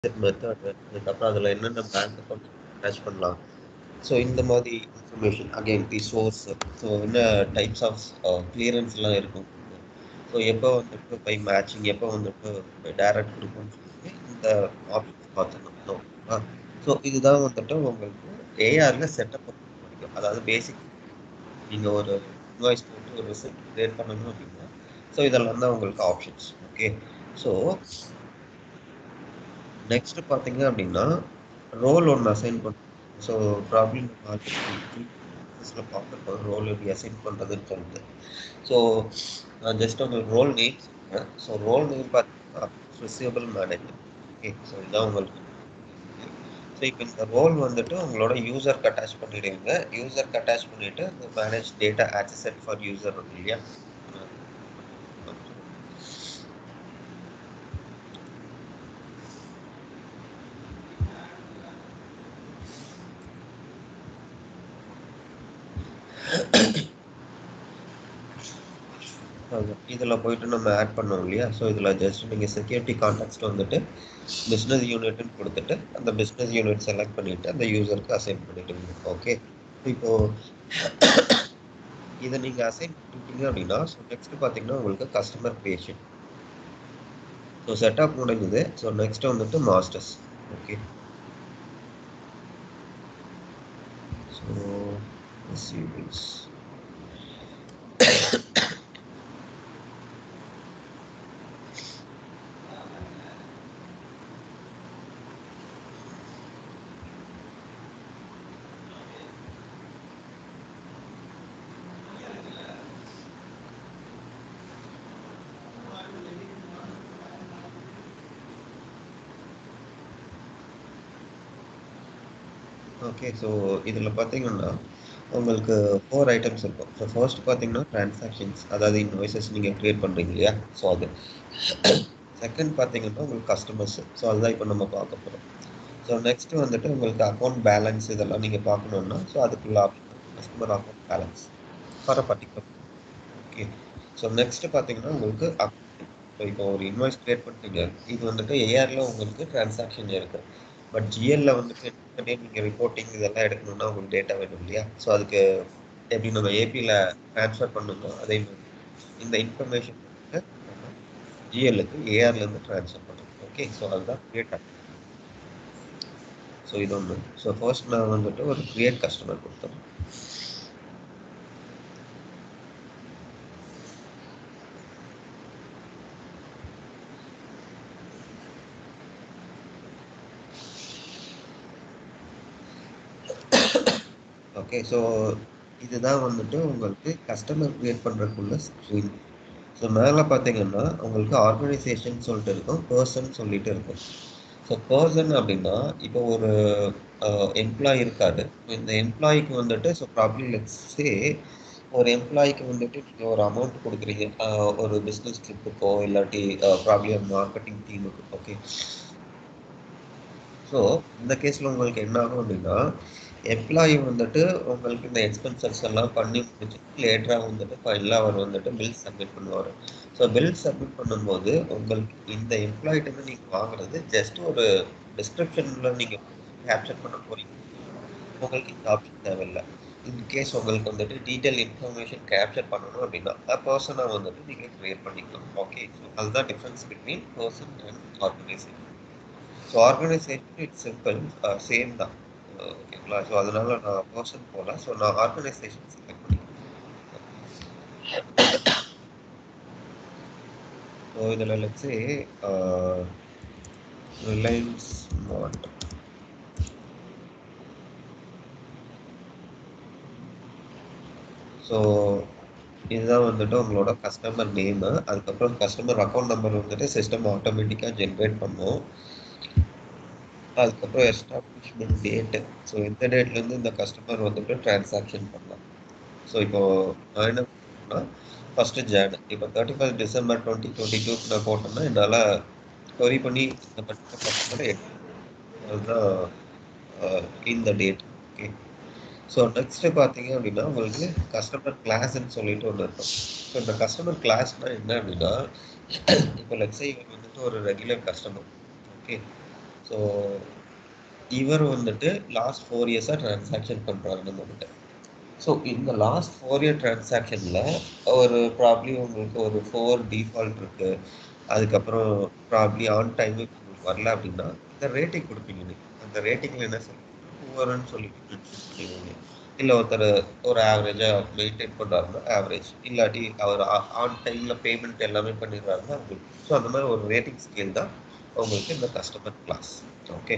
Method அதுக்கப்புறம் அதில் என்னென்ன பேங்க் அக்கௌண்ட் அட்டாச் பண்ணலாம். ஸோ இந்த மாதிரி information again the source, so என்ன டைப்ஸ் ஆஃப் கிளியரன்ஸ்லாம் இருக்கும், ஸோ எப்போ வந்துட்டு பை மேட்சிங், எப்போ வந்துட்டு டைரக்ட் இருக்கும்னு சொல்லிட்டு இந்த ஆப்ஷன்ஸ் பார்த்துக்கணும். ஸோ இதுதான் வந்துட்டு உங்களுக்கு ஏஆர்ல செட்டப் முடியும். அதாவது பேசிக் நீங்கள் ஒரு இன்வாய்ஸ் போட்டு ஒரு ரிசிப்ட் கிரியேட் பண்ணணும் அப்படின்னா ஸோ இதெல்லாம் தான் உங்களுக்கு ஆப்ஷன்ஸ். ஓகே, ஸோ நெக்ஸ்ட் பார்த்தீங்க அப்படின்னா ரோல் ஒன்று அசைன் பண்ணுறோம். ஸோ ப்ராப்ளம் நம்ம ஆல்ரெடி பார்த்துருக்கோம் ரோல் எப்படி அசைன் பண்ணுறதுன்னு சொல்லிட்டு. ஸோ நான் ஜஸ்ட் உங்களுக்கு ரோல் நேம் சொல்கிறேன். ஸோ ரோல் நேம் பார்த்தீங்கன்னா ரிசீவபிள் மேனேஜர். ஓகே, ஸோ இதுதான் உங்களுக்கு. ஸோ இப்போ இந்த ரோல் வந்துட்டு உங்களோட யூசருக்கு அட்டாச் பண்ணிடுவீங்க. யூசருக்கு அட்டாச் பண்ணிட்டு இந்த manage data access for user இருக்கு இல்லையா. இதில் போயிட்டு நம்ம ஆட் பண்ணோம் இல்லையா. ஸோ இதில் ஜஸ்ட் நீங்கள் செக்யூரிட்டி கான்டாக்ட்ஸ் வந்துட்டு பிஸ்னஸ் யூனிட்னு கொடுத்துட்டு அந்த பிஸ்னஸ் யூனிட் செலக்ட் பண்ணிட்டு அந்த யூசருக்கு அசைன் பண்ணிடுவீங்க. ஓகே, இப்போ இதை நீங்கள் அசைன் பண்ணிட்டீங்க அப்படின்னா ஸோ நெக்ஸ்ட் பார்த்தீங்கன்னா உங்களுக்கு கஸ்டமர் பேஷன். ஸோ செட்டப் முடிஞ்சுது. ஸோ நெக்ஸ்ட் வந்துட்டு masters. Okay, so receivables. Okay, so இதில் பார்த்தீங்கன்னா உங்களுக்கு 4 ஐட்டம்ஸ் இருக்கும். ஸோ ஃபர்ஸ்ட் பார்த்தீங்கன்னா டிரான்சாக்ஷன்ஸ், அதாவது இன்வாய்சஸ் நீங்கள் க்ரியேட் பண்ணுறீங்க இல்லையா. ஸோ அது செகண்ட் பார்த்தீங்கன்னா உங்களுக்கு கஸ்டமர்ஸ். ஸோ அதுதான் இப்போ நம்ம பார்க்க போகிறோம். ஸோ நெக்ஸ்ட் வந்துட்டு உங்களுக்கு அக்கௌண்ட் பேலன்ஸ் இதெல்லாம் நீங்கள் பார்க்கணுன்னா ஸோ அதுக்குள்ள option customer account balance for a particular. Okay, so next பார்த்தீங்கன்னா உங்களுக்கு ஸோ இப்போ ஒரு இன்வாய்ஸ் கிரியேட் பண்ணிட்டீங்க. இது வந்துட்டு ஏஆரில் உங்களுக்கு டிரான்சாக்ஷன் இருக்குது. பட் ஜிஎல்ல வந்துட்டு நீங்கள் ரிப்போர்ட்டிங் இதெல்லாம் எடுக்கணும்னா உங்களுக்கு டேட்டா வேணும் இல்லையா. ஸோ அதுக்கு எப்படி நம்ம ஏபியில் ட்ரான்ஸ்ஃபர் பண்ணணும் அதே மாதிரி இந்த இன்ஃபர்மேஷன் நம்ம ஜிஎல்லுக்கு ஏஆர்லேருந்து ட்ரான்ஸ்ஃபர் பண்ணணும். ஓகே, ஸோ அதுதான் கிரியேட் ஆகும். ஸோ இது ஒன்று. ஸோ ஃபர்ஸ்ட் நான் வந்துட்டு ஒரு கிரியேட் கஸ்டமர் கொடுத்தோம். ஓகே, ஸோ இதுதான் வந்துட்டு உங்களுக்கு கஸ்டமர் கிரியேட் பண்ணுறதுக்குள்ள ஸ்க்ரீன். ஸோ மேலே பார்த்தீங்கன்னா உங்களுக்கு ஆர்கனைசேஷன் சொல்லிட்டு இருக்கும், பர்சன் சொல்லிட்டு இருக்கும். ஸோ பர்சன் அப்படின்னா இப்போ ஒரு எம்ப்ளாயி இருக்காரு. இந்த எம்ப்ளாய்க்கு வந்துட்டு ஸோ ப்ராப்ளி லெட்ஸ் சே ஒரு எம்ப்ளாய்க்கு வந்துட்டு நீங்கள் ஒரு அமௌண்ட் கொடுக்குறீங்க ஒரு பிஸ்னஸ் ட்ரிப்புக்கோ இல்லாட்டி ப்ராப்ளி மார்க்கெட்டிங் டீமுக்கு. ஓகே, ஸோ இந்த கேஸில் உங்களுக்கு என்ன ஆகும் அப்படின்னா எம்ப்ளாயி வந்துட்டு உங்களுக்கு இந்த எக்ஸ்பென்சஸ் எல்லாம் பண்ணி முடிச்சுட்டு லேட்டராக வந்துட்டு ஃபைனலாக அவர் வந்துட்டு பில் சப்மிட் பண்ணுவார். ஸோ பில் சப்மிட் பண்ணும்போது உங்களுக்கு இந்த எம்ப்ளாயிட்ட நீங்கள் வாங்குறது ஜஸ்ட் ஒரு டிஸ்கிரிப்ஷனில் நீங்கள் கேப்சர் பண்ண போறீங்க. உங்களுக்கு இந்த ஆப்ஷன் தேவையில்லை. இன்கேஸ் உங்களுக்கு வந்துட்டு டீட்டெயில் இன்ஃபர்மேஷன் கேப்சர் பண்ணணும் அப்படின்னா பர்சனாக வந்துட்டு நீங்கள் கிரியேட் பண்ணிக்கலாம். ஓகே, ஸோ அதுதான் difference between person and organization. So organization it's simple, same தான். ஓகேங்களா. ஸோ அதனால நான் பர்சன் போல ஸோ நான் ஆர்கனைசேஷன் செலக்ட் பண்ணிக்கிறேன். ஸோ இதில் லெட்ஸே ரிலையன்ஸ் ஸ்மார்ட். ஸோ இதுதான் வந்துட்டு உங்களோட கஸ்டமர் நேமு. அதுக்கப்புறம் கஸ்டமர் அக்கௌண்ட் நம்பர் வந்துட்டு சிஸ்டம் ஆட்டோமேட்டிக்காக ஜென்ரேட் பண்ணும். அதுக்கப்புறம் எஸ்டாப்ளிஷ்மெண்ட் டேட்டு. ஸோ எந்த டேட்லேருந்து இந்த கஸ்டமர் வந்துட்டு டிரான்சாக்ஷன் பண்ணலாம். ஸோ இப்போ நான் என்ன பண்ணுறேன்னா ஃபஸ்ட்டு ஜான் இப்போ 31 டிசம்பர் 2022 நான் போட்டோம்னா என்னால் கொரி பண்ணி இந்த பர்டிகுலர் கஸ்டமரை அதுதான் இந்த டேட். ஓகே, ஸோ நெக்ஸ்ட் பார்த்தீங்க அப்படின்னா உங்களுக்கு கஸ்டமர் கிளாஸ்ன்னு சொல்லிட்டு ஒன்று இருக்கும். ஸோ இந்த கஸ்டமர் கிளாஸ்னால் என்ன அப்படின்னா இப்போ லெட்ஸே இவர் வந்துட்டு ஒரு ரெகுலர் கஸ்டமர். ஓகே, ஸோ இவர் வந்துட்டு லாஸ்ட் 4 இயர்ஸாக டிரான்சாக்ஷன் பண்ணுறாரு நம்மகிட்ட. ஸோ இந்த லாஸ்ட் 4 இயர் டிரான்சாக்ஷனில் ஒரு ப்ராப்ளி உங்களுக்கு ஒரு 4 டிஃபால்ட் இருக்குது. அதுக்கப்புறம் ப்ராப்ளி ஆன் டைமுக்கு உங்களுக்கு வரல அப்படின்னா இந்த ரேட்டிங் கொடுப்பீங்க. நீங்கள் அந்த ரேட்டிங்கில் என்ன சொல்லுவீங்க, புவர்னு சொல்லிட்டு மென்ஷன் பண்ணிடுவீங்க. இல்லை ஒருத்தர் ஒரு ஆவரேஜாக மெயின்டைன் பண்ணுறாருன்னா ஆவரேஜ், இல்லாட்டி அவர் ஆன் டைமில் பேமெண்ட் எல்லாமே பண்ணிடுறாருன்னா உங்களுக்கு. ஸோ அந்த மாதிரி ஒரு ரேட்டிங் ஸ்கேல் தான் உங்களுக்கு இந்த கஸ்டமர் கிளாஸ். ஓகே.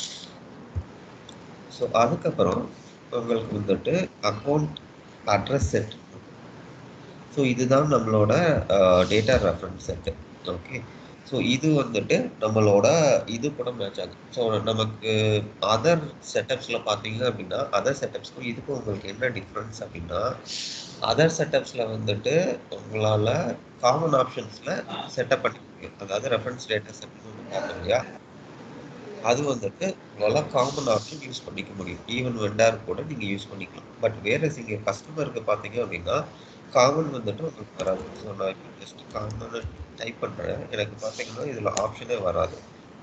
ஸோ அதுக்கப்புறம் உங்களுக்கு வந்துட்டு அக்கௌண்ட் அட்ரஸ் செட். ஸோ இதுதான் நம்மளோட data reference set. Okay. So இது வந்துட்டு நம்மளோட இது கூட மேட்ச் ஆகும். ஸோ நமக்கு அதர் செட்டப்ஸில் பார்த்தீங்க அப்படின்னா அதர் செட்டப்ஸ்க்கும் இதுக்கும் உங்களுக்கு என்ன டிஃப்ரென்ஸ் அப்படின்னா, அதர் செட்டப்ஸில் வந்துட்டு உங்களால் காமன் ஆப்ஷன்ஸில் செட்டப் பண்ணிக்க முடியும். அதாவது ரெஃபரன்ஸ் டேட்டா செட்னு ஒன்று பார்த்தோம் இல்லையா, அது வந்துட்டு உங்களால் காமன் ஆப்ஷன் யூஸ் பண்ணிக்க முடியும். ஈவன் வெண்டார் கூட நீங்கள் யூஸ் பண்ணிக்கலாம். பட் வேறு இங்கே கஸ்டமருக்கு பார்த்தீங்க அப்படின்னா காமன் வந்துட்டு உங்களுக்கு வராது. ஸோ நான் இப்போ ஜஸ்ட் காமன் டைப் பண்ணுறேன். எனக்கு பார்த்தீங்கன்னா இதில் ஆப்ஷனே வராது.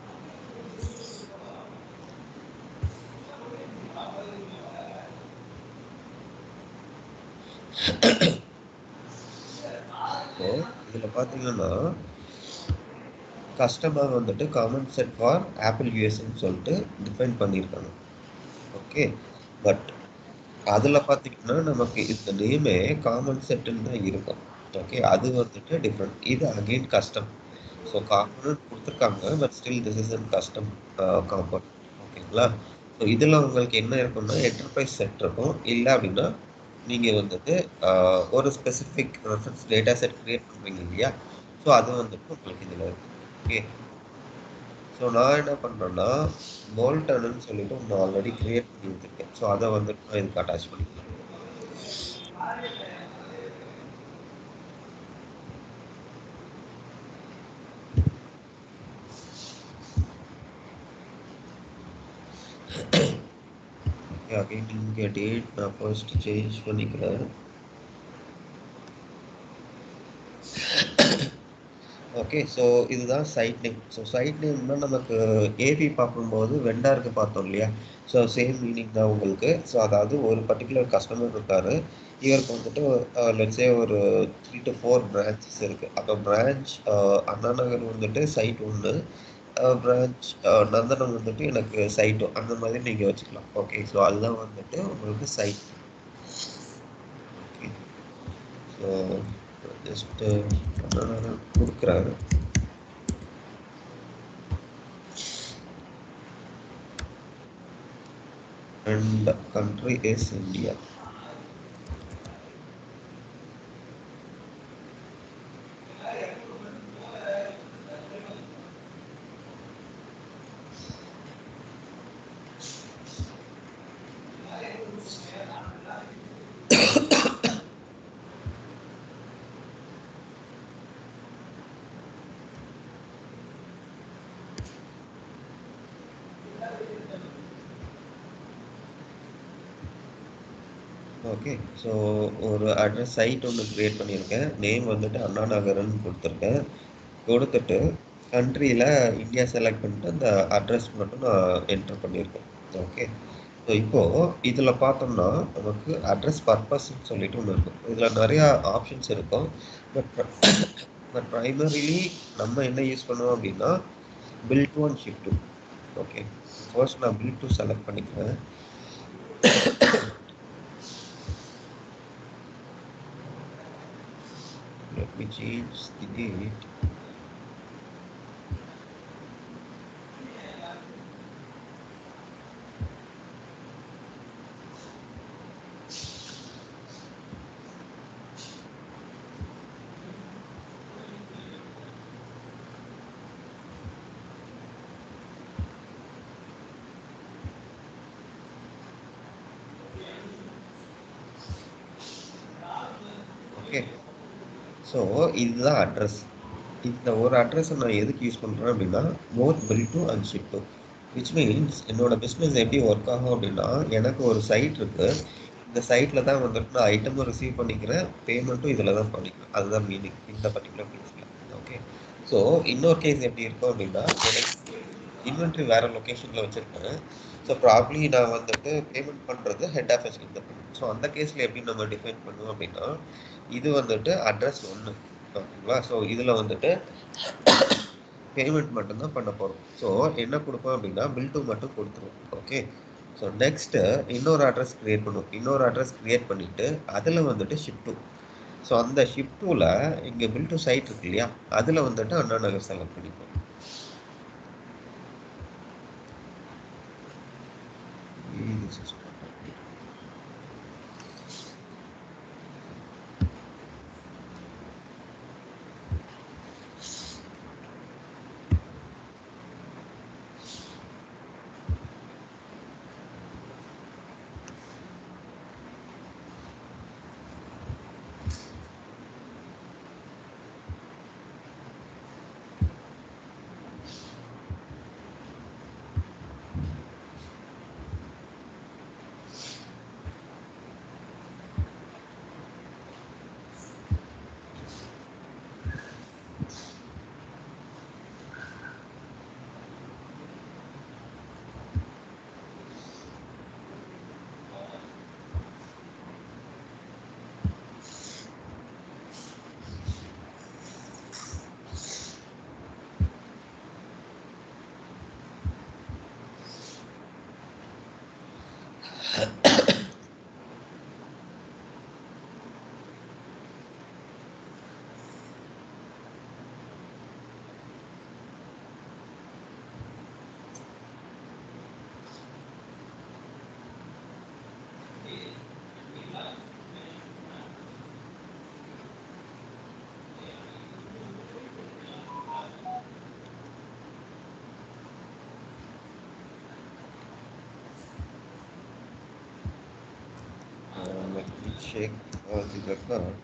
ஸோ இதில் பார்த்தீங்கன்னா கஸ்டமர் வந்துட்டு காமன் செட் ஃபார் ஆப்பிள் யூஎஸ்ன்னு சொல்லிட்டு டிஃபைன் பண்ணியிருக்காங்க. ஓகே. பட் அதில் பார்த்தீங்கன்னா நமக்கு இந்த நேமே காமன் செட்டுன்னு தான் இருக்கும். ஓகே. அது வந்துட்டு டிஃப்ரெண்ட். இது அகெயின் கஸ்டம். ஸோ காம்பனன்ட் கொடுத்துருக்காங்க, but still this is an custom component. ஓகேங்களா. ஸோ இதில் உங்களுக்கு என்ன இருக்குன்னா என்டர்பிரைஸ் செட் இருக்கும். இல்லை அப்படின்னா நீங்கள் வந்துட்டு ஒரு specific reference data set create பண்ணுறீங்க இல்லையா, ஸோ அது வந்துட்டு உங்களுக்கு இதில் இருக்கும். ஓகே. ஸோ நான் என்ன பண்ணுறேன்னா போல்டன்னு சொல்லிட்டு ஒன்று ஆல்ரெடி கிரியேட் பண்ணி வச்சுருக்கேன். ஸோ அதை வந்துட்டு நான் இதுக்கு அட்டாச் பண்ணிக்கிறேன். அகைன் இங்கே டேட் நான் ஃபர்ஸ்ட் சேஞ்ச் பண்ணிக்கிறேன். ஓகே. ஸோ இதுதான் சைட் நேம். ஸோ சைட் நேம்னா நமக்கு ஏபி பார்க்கும்போது வெண்டாருக்கு பார்த்தோம் இல்லையா, ஸோ சேம் மீனிங் தான் உங்களுக்கு. ஸோ அதாவது ஒரு பர்டிகுலர் கஸ்டமர் இருக்காரு, இவருக்கு வந்துட்டு லெட்ஸே ஒரு 3 to 4 பிரான்ச்சஸ் இருக்குது. அப்போ பிரான்ச் அண்ணா நகர் வந்துட்டு சைட் 1, பிரான்ச் நந்தனம் வந்துட்டு எனக்கு சைட் அந்த மாதிரி நீங்கள் வச்சுக்கலாம். ஓகே. ஸோ அதுதான் வந்துட்டு உங்களுக்கு site. Okay. So just Anna Nagar கொடுக்குறேன். And the country is India. Okay. So ஒரு அட்ரஸ் சைட் ஒன்று க்ரியேட் பண்ணியிருக்கேன். நேம் வந்துட்டு அண்ணா நகர்னு கொடுத்துருக்கேன். கொடுத்துட்டு கண்ட்ரியில் இந்தியா செலக்ட் பண்ணிட்டு அந்த அட்ரஸ் மட்டும் நான் என்டர் பண்ணியிருக்கேன். ஓகே. ஸோ இப்போது இதில் பார்த்தோம்னா நமக்கு அட்ரஸ் பர்பஸ்ன்னு சொல்லிட்டு ஒன்று இருக்கும். இதில் நிறையா ஆப்ஷன்ஸ் இருக்கும். பட் பட் ப்ரைமரிலி நம்ம என்ன யூஸ் பண்ணுவோம் அப்படின்னா bill to and ship to. Okay. First நான் பில் டு செலக்ட் பண்ணிக்கிறேன். Let me change the date. Okay. So இதுதான் அட்ரஸ். இந்த ஒரு அட்ரஸை நான் எதுக்கு யூஸ் பண்ணுறேன் அப்படின்னா both bill to and ship to. Which means என்னோட பிஸ்னஸ் எப்படி ஒர்க் ஆகும் அப்படின்னா எனக்கு ஒரு சைட் இருக்குது. இந்த சைட்டில் தான் வந்துட்டு நான் ஐட்டமும் ரிசீவ் பண்ணிக்கிறேன், பேமெண்ட்டும் இதில் தான் பண்ணிக்கிறேன். அதுதான் மீனிங் இந்த பர்டிகுலர் கேஸில். ஓகே. ஸோ இன்னொரு கேஸ் எப்படி இருக்கும் அப்படின்னா இன்வென்ட்ரி வேற லொகேஷன்ல வச்சிருக்கேன். ஸோ ப்ராப்ளி நான் வந்துட்டு பேமெண்ட் பண்றது ஹெட் ஆஃபீஸ்ல இருந்து பண்ணுவேன். ஸோ அந்த கேஸ்ல எப்படி நம்ம டிஃபைன் பண்ணுவோம் அப்படின்னா, இது வந்துட்டு அட்ரஸ் 1. ஓகேங்களா? ஸோ இதுல வந்துட்டு பேமெண்ட் மட்டும்தான் பண்ண போறோம். ஸோ என்ன கொடுப்போம் அப்படின்னா பில் டூ மட்டும் கொடுத்துருவோம். ஓகே. ஸோ நெக்ஸ்ட் இன்னொரு அட்ரஸ் கிரியேட் பண்ணுவோம். இன்னொரு அட்ரஸ் கிரியேட் பண்ணிட்டு அதுல வந்துட்டு ஷிப் டூ. ஸோ அந்த ஷிப் டூல இங்க பில் டூ சைட் இருக்கு இல்லையா, அதுல வந்துட்டு அண்ணா நகர் செலக்ட் பண்ணிப்போம். Let me check the record.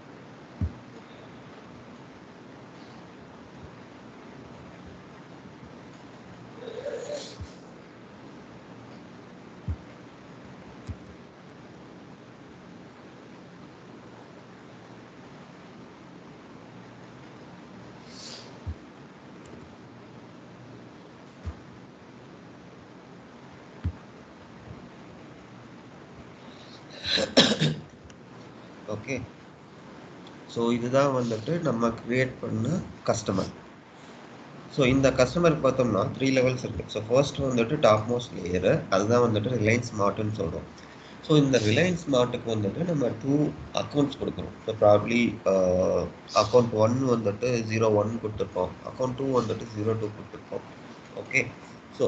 Okay. So இதுதான் வந்துட்டு நம்ம கிரியேட் பண்ண கஸ்டமர். ஸோ இந்த கஸ்டமருக்கு பார்த்தோம்னா 3 லெவல்ஸ் இருக்கு. ஸோ ஃபர்ஸ்ட் வந்துட்டு டாப் மோஸ்ட் லேயரு, அதுதான் வந்துட்டு ரிலையன்ஸ் ஸ்மார்ட்னு சொல்றோம். ஸோ இந்த ரிலையன்ஸ் ஸ்மார்ட்டுக்கு வந்துட்டு நம்ம 2 அக்கௌண்ட்ஸ் கொடுக்குறோம். ஸோ ப்ராப்ளி அக்கௌண்ட் 1 வந்துட்டு 01 கொடுத்துருக்கோம், அக்கௌண்ட் 2 வந்துட்டு 02 கொடுத்துருக்கோம். ஓகே. ஸோ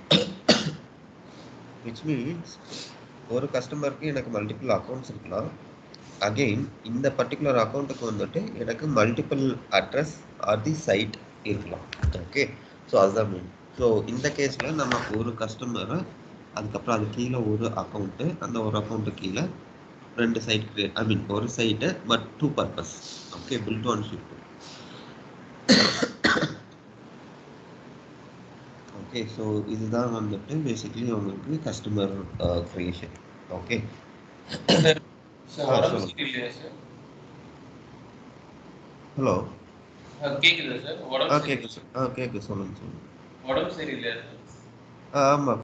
விச் மீன்ஸ் ஒரு கஸ்டமருக்கு எனக்கு மல்டிபிள் அக்கௌண்ட்ஸ் இருக்கலாம். அகெயின் இந்த பர்டிகுலர் அக்கௌண்ட்டுக்கு வந்துட்டு எனக்கு multiple address or the site இருக்கலாம். ஓகே. ஸோ அதுதான் மீன். ஸோ இந்த கேஸில் நம்ம ஒரு கஸ்டமரை, அதுக்கப்புறம் அது கீழே ஒரு அக்கௌண்ட்டு, அந்த ஒரு அக்கௌண்ட்டு கீழே 2 சைட் கிரியேட், ஐ மீன் ஒரு site but 2 purpose. Okay. Built one shift. Okay. So இதுதான் வந்துட்டு பேசிக்கலி உங்களுக்கு கஸ்டமர் கிரியேஷன். ஓகே. சொல்லுங்க. ஹலோ. கேக்குதா சார்? உடம்பு கேக்குது சார். கேக்குது. சொல்லுங்க. உடம்பு சரியில்லையா சார்? ஆமா.